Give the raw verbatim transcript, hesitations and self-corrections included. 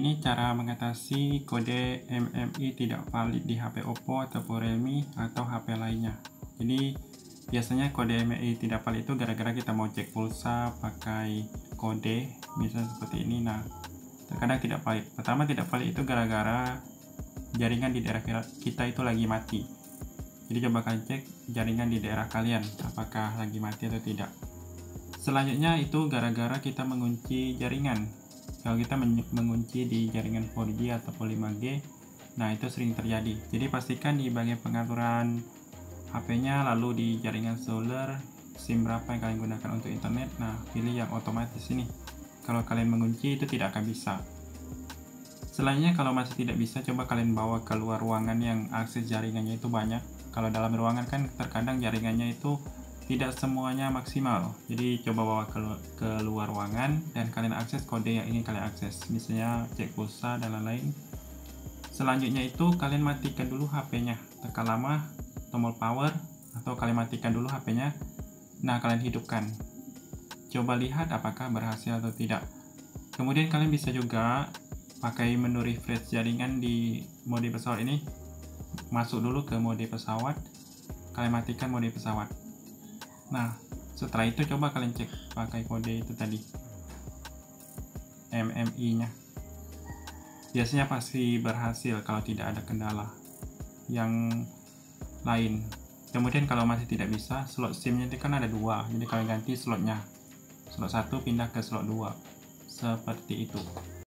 ini cara mengatasi kode M M I tidak valid di H P Oppo ataupun Realme atau H P lainnya. Jadi biasanya kode M M I tidak valid itu gara-gara kita mau cek pulsa pakai kode misalnya seperti ini. Nah, terkadang tidak valid. Pertama tidak valid itu gara-gara jaringan di daerah kita itu lagi mati. Jadi coba kalian cek jaringan di daerah kalian apakah lagi mati atau tidak. Selanjutnya itu gara-gara kita mengunci jaringan. Kalau kita mengunci di jaringan empat G ataupun lima G, nah itu sering terjadi. Jadi pastikan di bagian pengaturan H P-nya, lalu di jaringan seluler, SIM berapa yang kalian gunakan untuk internet. Nah, pilih yang otomatis ini. Kalau kalian mengunci itu tidak akan bisa. Selanjutnya kalau masih tidak bisa, coba kalian bawa keluar ruangan yang akses jaringannya itu banyak. Kalau dalam ruangan kan terkadang jaringannya itu tidak semuanya maksimal, jadi coba bawa ke, ke luar ruangan dan kalian akses kode yang ingin kalian akses, misalnya cek pulsa dan lain-lain. Selanjutnya itu kalian matikan dulu H P-nya, tekan lama tombol power atau kalian matikan dulu H P-nya. Nah, kalian hidupkan, coba lihat apakah berhasil atau tidak. Kemudian kalian bisa juga pakai menu refresh jaringan di mode pesawat ini, masuk dulu ke mode pesawat, kalian matikan mode pesawat. Nah, setelah itu coba kalian cek pakai kode itu tadi, M M I-nya. Biasanya pasti berhasil kalau tidak ada kendala yang lain. Kemudian kalau masih tidak bisa, slot SIM-nya itu kan ada dua, jadi kalian ganti slotnya. Slot satu pindah ke slot dua. Seperti itu.